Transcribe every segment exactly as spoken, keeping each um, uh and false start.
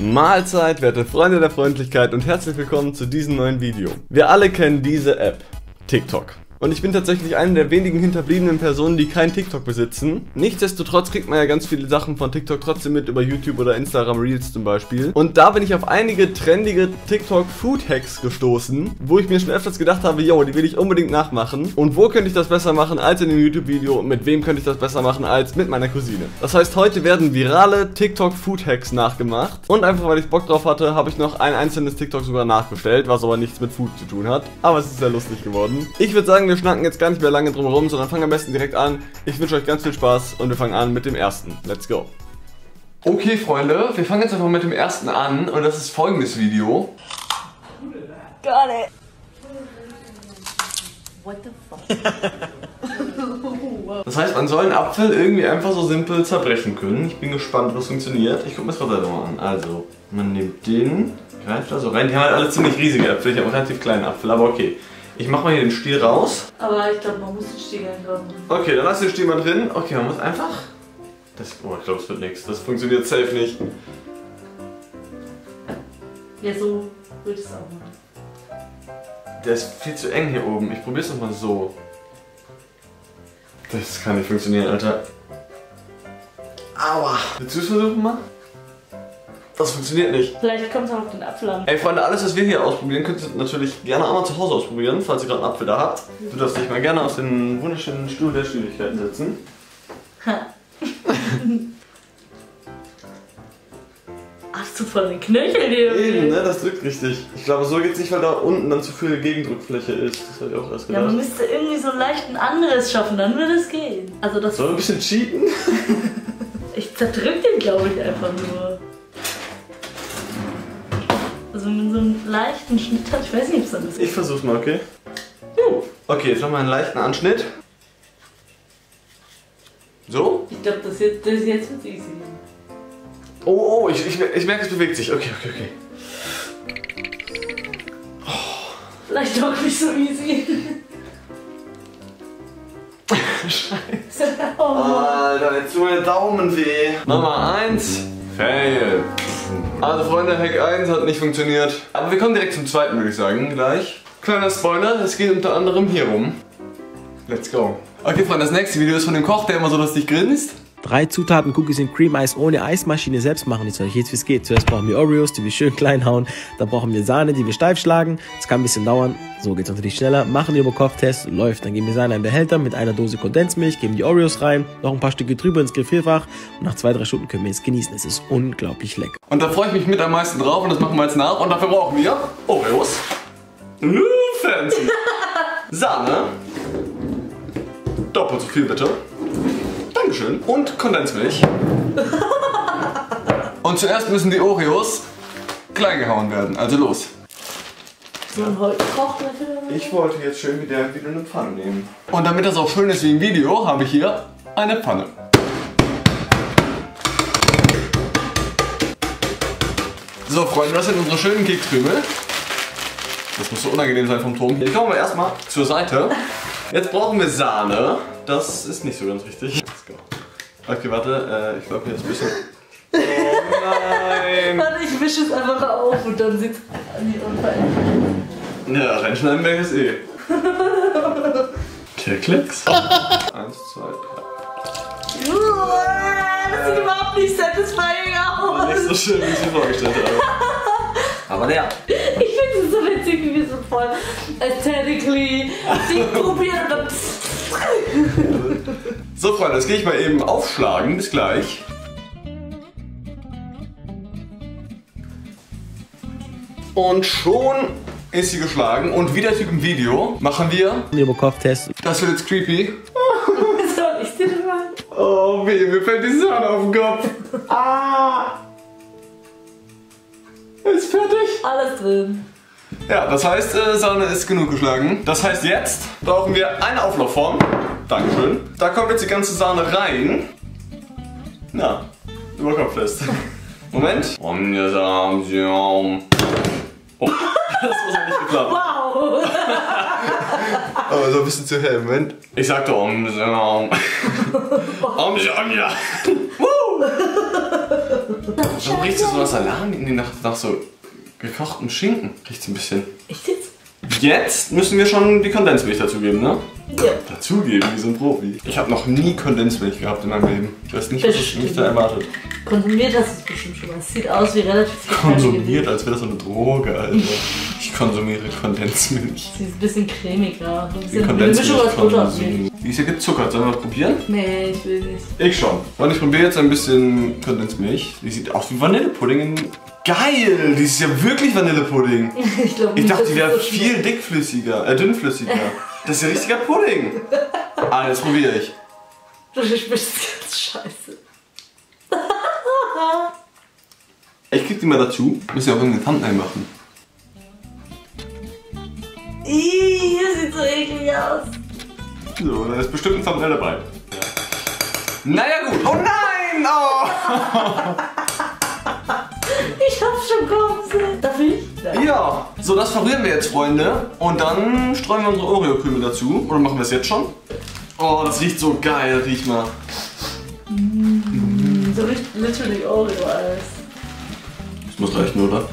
Mahlzeit, werte Freunde der Freundlichkeit und herzlich willkommen zu diesem neuen Video. Wir alle kennen diese App, TikTok. Und ich bin tatsächlich eine der wenigen hinterbliebenen Personen, die kein TikTok besitzen. Nichtsdestotrotz kriegt man ja ganz viele Sachen von TikTok trotzdem mit über YouTube oder Instagram Reels zum Beispiel. Und da bin ich auf einige trendige TikTok Food Hacks gestoßen, wo ich mir schon öfters gedacht habe, yo, die will ich unbedingt nachmachen. Und wo könnte ich das besser machen als in dem YouTube-Video? Und mit wem könnte ich das besser machen als mit meiner Cousine? Das heißt, heute werden virale TikTok Food Hacks nachgemacht. Und einfach weil ich Bock drauf hatte, habe ich noch ein einzelnes TikTok sogar nachgestellt, was aber nichts mit Food zu tun hat. Aber es ist sehr lustig geworden. Ich würde sagen, wir schnacken jetzt gar nicht mehr lange drum herum, sondern fangen am besten direkt an. Ich wünsche euch ganz viel Spaß und wir fangen an mit dem ersten. Let's go! Okay, Freunde, wir fangen jetzt einfach mit dem ersten an und das ist folgendes Video. Got it! What the fuck? Das heißt, man soll einen Apfel irgendwie einfach so simpel zerbrechen können. Ich bin gespannt, ob das funktioniert. Ich gucke mir das gerade mal an. Also, man nimmt den, greift da so rein. Die haben halt alle ziemlich riesige Äpfel. Ich habe einen relativ kleinen Apfel, aber okay. Ich mach mal hier den Stiel raus. Aber ich glaube, man muss den Stiel einbauen. Okay, dann lass den Stiel mal drin. Okay, man muss einfach... Das, oh, ich glaube, es wird nichts. Das funktioniert safe nicht. Ja, so würde ich es auch machen. Der ist viel zu eng hier oben. Ich probier's nochmal so. Das kann nicht funktionieren, Alter. Aua. Willst du es versuchen mal? Das funktioniert nicht. Vielleicht kommt es auch auf den Apfel an. Ey Freunde, alles was wir hier ausprobieren, könnt ihr natürlich gerne auch mal zu Hause ausprobieren, falls ihr gerade einen Apfel da habt. Du darfst dich mal gerne auf den wunderschönen Stuhl der Schwierigkeiten setzen. Ha. Hast du voll den Knöchel hier? Eben, ne? Das drückt richtig. Ich glaube, so geht's nicht, weil da unten dann zu viel Gegendruckfläche ist. Das habe ich auch erst gedacht. Ja, man müsste irgendwie so leicht ein anderes schaffen, dann würde es gehen. Also das. Sollen wir ein bisschen cheaten? Ich zerdrück den, glaube ich, einfach nur. Also wenn man so einen leichten Schnitt hat, ich weiß nicht, ob es dann ist. Ich versuch's mal, okay? Uh. Okay, jetzt machen wir einen leichten Anschnitt. So? Ich glaube, das jetzt, das jetzt wird easy. Oh, oh, ich, ich, ich merke, es bewegt sich. Okay, okay, okay. Vielleicht doch nicht so easy. Scheiße. Oh Mann. Alter, jetzt tut mir der Daumen weh. Nummer eins. Fail. Also Freunde, Hack eins hat nicht funktioniert. Aber wir kommen direkt zum zweiten, würde ich sagen, gleich. Kleiner Spoiler, es geht unter anderem hier rum. Let's go. Okay Freunde, das nächste Video ist von dem Koch, der immer so lustig grinst. Drei Zutaten Cookies and Cream Eis ohne Eismaschine selbst machen. Ich zeige euch jetzt, wie es geht. Zuerst brauchen wir Oreos, die wir schön klein hauen. Dann brauchen wir Sahne, die wir steif schlagen. Das kann ein bisschen dauern. So geht es natürlich schneller. Machen den Kopftest, läuft. Dann geben wir Sahne in einen Behälter mit einer Dose Kondensmilch, geben die Oreos rein, noch ein paar Stücke drüber ins Gefrierfach und nach zwei, drei Stunden können wir es genießen. Es ist unglaublich lecker. Und da freue ich mich mit am meisten drauf und das machen wir jetzt nach. Und dafür brauchen wir Oreos. Uh, fancy. Sahne. Doppelt so viel bitte. Dankeschön. Und Kondensmilch. Und zuerst müssen die Oreos klein gehauen werden. Also los. So ein Holzkochlöffel? Ich wollte jetzt schön wieder, wieder eine Pfanne nehmen. Und damit das auch schön ist wie im Video, habe ich hier eine Pfanne. So Freunde, das sind unsere schönen Kekskrümel. Das muss so unangenehm sein vom Ton. Jetzt kommen wir erstmal zur Seite. Jetzt brauchen wir Sahne. Das ist nicht so ganz richtig. Let's go. Okay, warte, äh, ich glaube jetzt ein bisschen. Oh nein! Warte, ich wische es einfach auf und dann sieht es an die Unfall. Ja, reinschneiden wir es eh. Der Klicks. Eins, zwei, drei. Das sieht überhaupt nicht satisfying aus. Nicht so schön, wie ich mir vorgestellt habe. Aber ja. Ich finde es so witzig, wie wir so voll aesthetically probieren und dann. So Freunde, jetzt gehe ich mal eben aufschlagen. Bis gleich. Und schon ist sie geschlagen. Und wie der Typ im Video machen wir Den Kopftest. Das wird jetzt creepy. Soll ich dir das machen? Oh weh, mir fällt die Sahne auf den Kopf. Ah! Ist fertig. Alles drin. Ja, das heißt, äh, Sahne ist genug geschlagen. Das heißt, jetzt brauchen wir eine Auflaufform. Dankeschön. Da kommt jetzt die ganze Sahne rein. Na, über Kopf fest. Moment. Oh, das muss ja nicht geklappt. Wow. Aber so ein bisschen zu hell. Moment. Ich sagte um. Um. Ja. Warum riecht es so nach Salami? Nee, nach, nach so gekochten Schinken. Riecht es ein bisschen. Echt jetzt? Jetzt müssen wir schon die Kondensmilch dazugeben, ne? Ja. Dazugeben, wie so ein Profi. Ich habe noch nie Kondensmilch gehabt in meinem Leben. Ich weiß nicht, was mich da erwartet. Konsumiert hast du es bestimmt schon mal. Es sieht aus wie relativ viel. Konsumiert, als wäre das so eine Droge, Alter. Ich konsumiere Kondensmilch. Sie ist ein bisschen cremiger. Ein bisschen Die Kondensmilch aus Butter und Milch. konsumieren. Die ist ja gezuckert. Sollen wir probieren? Nee, ich will nicht. Ich schon. Und ich probiere jetzt ein bisschen Kondensmilch. Die sieht aus wie Vanillepudding. In Geil! Die ist ja wirklich Vanillepudding. Ich, glaub ich nicht, dachte, die wäre so viel dickflüssiger, äh, dünnflüssiger. Das ist ja richtiger Pudding. Ah, jetzt probiere ich. Du schmeckst ganz scheiße. Ich krieg die mal dazu. Müssen wir auch irgendeinen Thumbnail machen. Ih, hier sieht so eklig aus. So, da ist bestimmt ein Thumbnail dabei. Naja gut. Oh nein! Oh. Ich hab's schon kommen sehen. Darf ich? Nein. Ja. So, das verrühren wir jetzt, Freunde. Und dann streuen wir unsere Oreo-Krümel dazu. Oder machen wir es jetzt schon? Oh, das riecht so geil. Riech mal. Mm, so riecht literally Oreo-Eis. Das muss reichen, oder?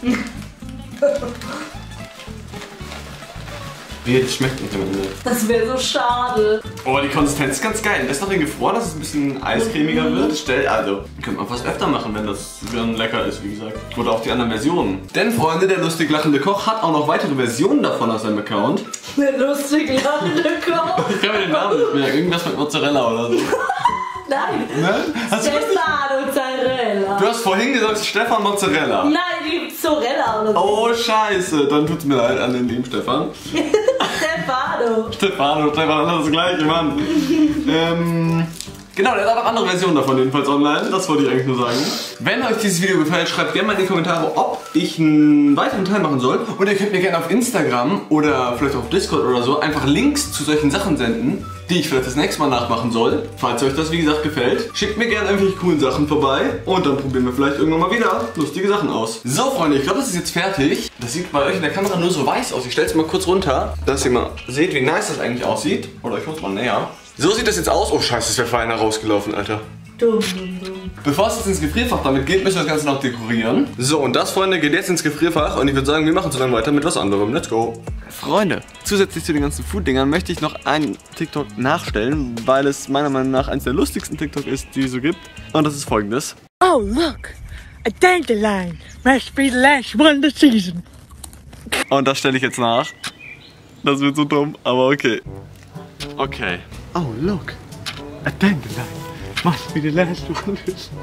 Wie jetzt schmeckt nicht am Ende. Das wäre so schade. Oh, die Konsistenz ist ganz geil. Das ist noch in gefroren, dass es ein bisschen eiscremiger Mhm. wird. Stell, also, könnte man fast öfter machen, wenn das dann lecker ist, wie gesagt. Oder auch die anderen Versionen. Denn, Freunde, der lustig lachende Koch hat auch noch weitere Versionen davon auf seinem Account. Der lustig lachende Koch. Ich kann mir den Namen nicht merken. Irgendwas mit Mozzarella oder so. Nein. Ne? Hast du, Stefano Mozzarella. du hast vorhin gesagt Stefan Mozzarella. Nein, die Zorella oder so. Oh, scheiße. Dann tut's mir leid an den lieben Stefan. Stefano. Stefano, Stefan, das ist das gleiche, Mann. ähm, genau, der hat auch noch andere Versionen davon jedenfalls online. Das wollte ich eigentlich nur sagen. Wenn euch dieses Video gefällt, schreibt gerne mal in die Kommentare, ob ich einen weiteren Teil machen soll. Und ihr könnt mir gerne auf Instagram oder vielleicht auf Discord oder so einfach Links zu solchen Sachen senden, die ich vielleicht das nächste Mal nachmachen soll. Falls euch das wie gesagt gefällt, schickt mir gerne irgendwelche coolen Sachen vorbei und dann probieren wir vielleicht irgendwann mal wieder lustige Sachen aus. So Freunde, ich glaube das ist jetzt fertig. Das sieht bei euch in der Kamera nur so weiß aus. Ich stelle es mal kurz runter, dass ihr mal seht, wie nice das eigentlich aussieht. Oder ich hol's mal näher. So sieht das jetzt aus. Oh scheiße, es wäre feiner rausgelaufen, Alter. Dumm, dumm, dumm. Bevor es jetzt ins Gefrierfach damit geht, müssen wir das Ganze noch dekorieren. So, und das, Freunde, geht jetzt ins Gefrierfach. Und ich würde sagen, wir machen so dann weiter mit was anderem. Let's go. Freunde, zusätzlich zu den ganzen Food-Dingern möchte ich noch einen TikTok nachstellen, weil es meiner Meinung nach eines der lustigsten TikTok ist, die es so gibt. Und das ist folgendes. Oh, look! A dandelion must be the last one this season. Und das stelle ich jetzt nach. Das wird so dumm, aber okay. Okay. Oh, look. A dandelion. Must be the last one.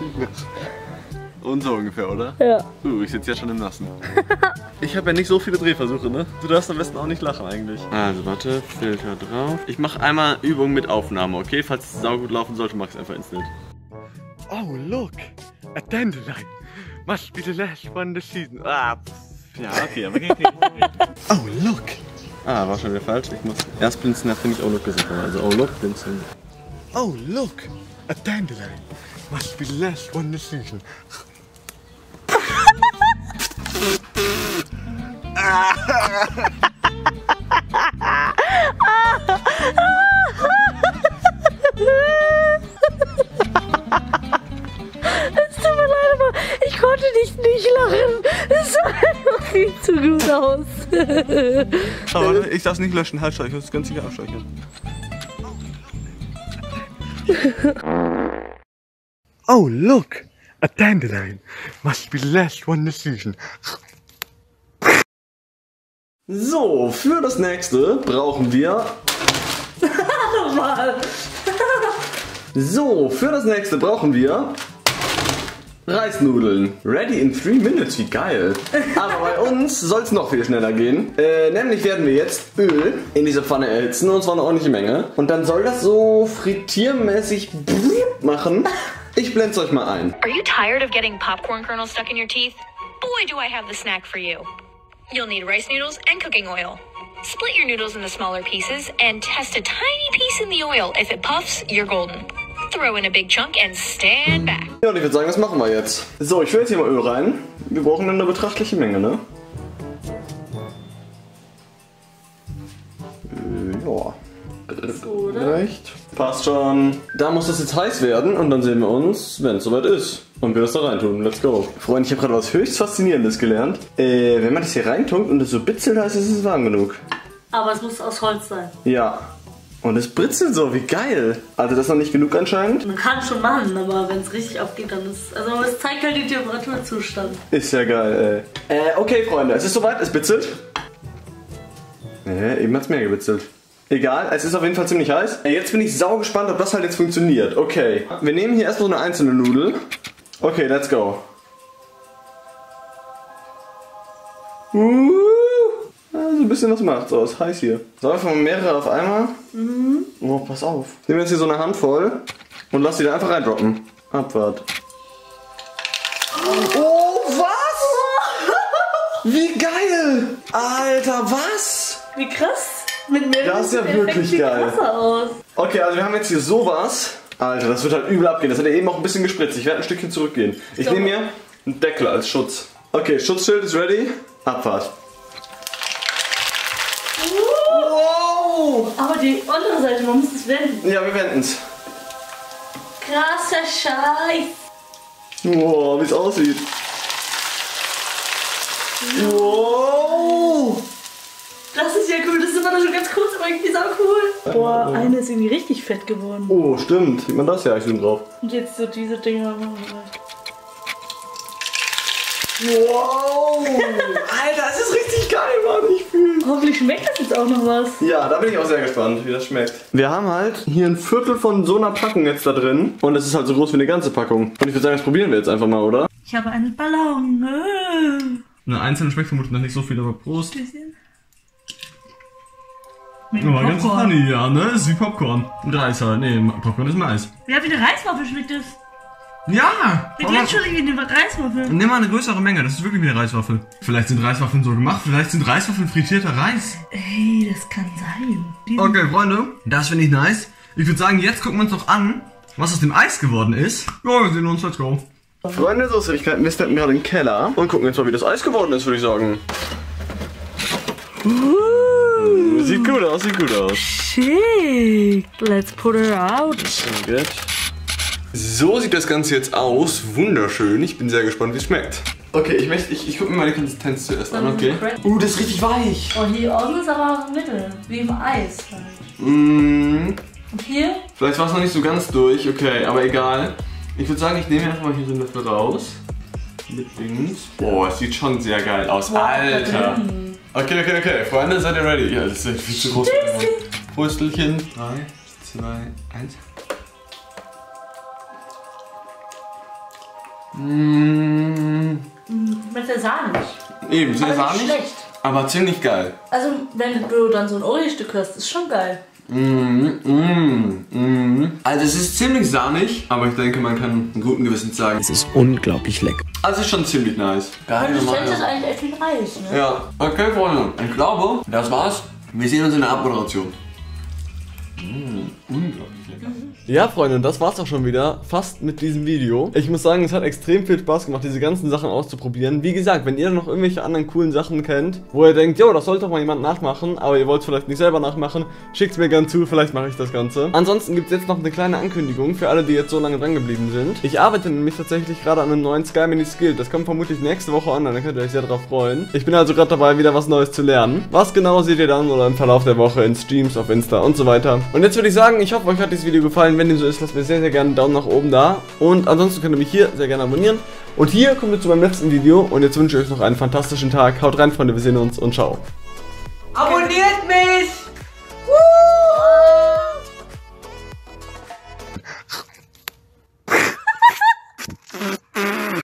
Und so ungefähr, oder? Ja. Uh, ich sitze jetzt schon im Nassen. Ich habe ja nicht so viele Drehversuche, ne? Du darfst am besten auch nicht lachen eigentlich. Also, warte. Filter drauf. Ich mache einmal Übung mit Aufnahme, okay? Falls es saugut laufen sollte, mach ich es einfach instant. Oh, look. A dandelion. Must be the last one this season. Ah, Ja, okay, aber okay, okay. oh, look. Ah, war schon wieder falsch. Ich muss erst blinzen, nachdem ich Oh Look gesagt habe. Also Oh Look blinzen. Oh, look. A dandelion. Must be the last one this season. Es tut mir leid, aber ich konnte nicht nicht lachen. Es sah einfach viel zu gut aus. Aber warte, ich darf es nicht löschen. Halt, ich muss es ganz sicher abspeichern. Oh, look. A dandelion. Must be the last one this season. So, für das nächste brauchen wir... Nochmal. So, für das nächste brauchen wir... Reisnudeln. Ready in three minutes, wie geil. Aber bei uns soll es noch viel schneller gehen. Äh, nämlich werden wir jetzt Öl in diese Pfanne erhitzen, und zwar eine ordentliche Menge. Und dann soll das so frittiermäßig machen. Ich blende es euch mal ein. Are you tired of getting popcorn kernels stuck in your teeth? Boy, do I have the snack for you. You'll need rice noodles and cooking oil. Split your noodles into smaller pieces and test a tiny piece in the oil. If it puffs, you're golden. Throw in a big chunk and stand back. Ja, und ich würde sagen, das machen wir jetzt. So, ich will jetzt hier mal Öl rein. Wir brauchen dann eine betrachtliche Menge, ne? Äh, ja. So, oder? Reicht. Passt schon. Da muss das jetzt heiß werden und dann sehen wir uns, wenn es soweit ist. Und wir das da reintun. Let's go. Freunde, ich habe gerade was höchst Faszinierendes gelernt. Äh, wenn man das hier reintunkt und es so bitzelt, heißt es, ist es warm genug. Aber es muss aus Holz sein. Ja. Und es britzelt so, wie geil. Also das ist noch nicht genug anscheinend. Man kann es schon machen, aber wenn es richtig aufgeht, dann ist... Also es zeigt halt den Temperaturzustand. Ist ja geil, ey. Äh, okay, Freunde, es ist soweit, es bitzelt. Äh, eben hat es mehr gebitzelt. Egal, es ist auf jeden Fall ziemlich heiß. Äh, jetzt bin ich sau gespannt, ob das halt jetzt funktioniert. Okay, wir nehmen hier erstmal so eine einzelne Nudel. Okay, let's go. Uh. So ein bisschen was macht, so ist heiß hier. So, einfach mal mehrere auf einmal. Mhm. Oh, pass auf. Nehmen wir jetzt hier so eine Handvoll und lass die da einfach reindroppen. Abwart. Oh, was? Wie geil! Alter, was? Wie krass. Mit mehreren Das ist ja wirklich geil. Aus. Okay, also wir haben jetzt hier sowas. Alter, das wird halt übel abgehen. Das hat ja eben auch ein bisschen gespritzt. Ich werde ein Stückchen zurückgehen. Ich so. nehme mir einen Deckel als Schutz. Okay, Schutzschild ist ready. Abfahrt. Wow! Aber die andere Seite, man muss es wenden. Ja, wir wenden es. Krasser Scheiß. Wow, wie es aussieht. Wow! Das ist ja cool, das ist immer noch so ganz kurz, aber irgendwie sau cool. Boah, eine ist irgendwie richtig fett geworden. Oh, stimmt. Sieht man das ja eigentlich drauf. Und jetzt so diese Dinger. Wow! Alter, das ist richtig geil, Mann. Ich fühl's. Hoffentlich schmeckt das jetzt auch noch was. Ja, da bin ich auch sehr gespannt, wie das schmeckt. Wir haben halt hier ein Viertel von so einer Packung jetzt da drin. Und es ist halt so groß wie eine ganze Packung. Und ich würde sagen, das probieren wir jetzt einfach mal, oder? Ich habe einen Ballon. Eine einzelne schmeckt vermutlich noch nicht so viel, aber Prost. Mit Ja, ganz Popcorn. funny, ja, ne? Das ist wie Popcorn. Und Reis halt. Nee, Popcorn ist Mais. Ja, wie eine Reiswaffel schmeckt das. Ja! Mir klingt schon wie eine Reiswaffel. Nimm mal eine größere Menge, das ist wirklich wie eine Reiswaffel. Vielleicht sind Reiswaffeln so gemacht, vielleicht sind Reiswaffeln frittierter Reis. Ey, das kann sein. Die Okay, Freunde, das finde ich nice. Ich würde sagen, jetzt gucken wir uns noch an, was aus dem Eis geworden ist. Ja, wir sehen uns, let's go. Freunde, so Süßigkeiten, wir steppen gerade im Keller und gucken jetzt mal, wie das Eis geworden ist, würde ich sagen. Uh, sieht gut aus, sieht gut aus. Schick. Let's put her out. Gut. So sieht das Ganze jetzt aus. Wunderschön. Ich bin sehr gespannt, wie es schmeckt. Okay, ich möchte, ich, ich gucke mir mal die Konsistenz zuerst an, okay? Uh, das ist richtig weich. Oh, hier außen ist aber Mittel. Wie im Eis halt. Mm. Und hier? Vielleicht war es noch nicht so ganz durch, okay, aber egal. Ich würde sagen, ich nehme erstmal hier so ein Löffel raus. Mit Dings. Boah, es sieht schon sehr geil aus. Wow, Alter. Okay, okay, okay. Freunde, seid ihr ready? Ja, das ist viel zu groß. Brüstelchen. drei, zwei, eins. Mmh. Mit der Sahne. Eben, sehr aber sahnig, nicht schlecht. aber ziemlich geil. Also, wenn du dann so ein Oreo-Stück hast, ist schon geil. Mmh, mmh, mmh. Also es ist ziemlich sahnig, aber ich denke, man kann einen guten Gewissens sagen, Es ist unglaublich lecker. also es ist schon ziemlich nice. Aber du stellst das eigentlich echt wie ein Eis, ne? Ja, okay, Freunde, ich glaube, das war's. Wir sehen uns in der Abmoderation. Mmh, unglaublich lecker. Ja, Freunde, das war's auch schon wieder, fast mit diesem Video. Ich muss sagen, es hat extrem viel Spaß gemacht, diese ganzen Sachen auszuprobieren. Wie gesagt, wenn ihr noch irgendwelche anderen coolen Sachen kennt, wo ihr denkt, jo, das sollte doch mal jemand nachmachen, aber ihr wollt es vielleicht nicht selber nachmachen, schickt es mir gern zu, vielleicht mache ich das Ganze. Ansonsten gibt es jetzt noch eine kleine Ankündigung für alle, die jetzt so lange dran geblieben sind. Ich arbeite nämlich tatsächlich gerade an einem neuen Sky Mini Skill. Das kommt vermutlich nächste Woche online, da könnt ihr euch sehr drauf freuen. Ich bin also gerade dabei, wieder was Neues zu lernen. Was genau seht ihr dann oder im Verlauf der Woche in Streams, auf Insta und so weiter. Und jetzt würde ich sagen, ich hoffe, euch hat dieses Video gefallen. Wenn dem so ist, lasst mir sehr, sehr gerne einen Daumen nach oben da. Und ansonsten könnt ihr mich hier sehr gerne abonnieren. Und hier kommt ihr zu meinem letzten Video. Und jetzt wünsche ich euch noch einen fantastischen Tag. Haut rein, Freunde, wir sehen uns und ciao. Abonniert mich!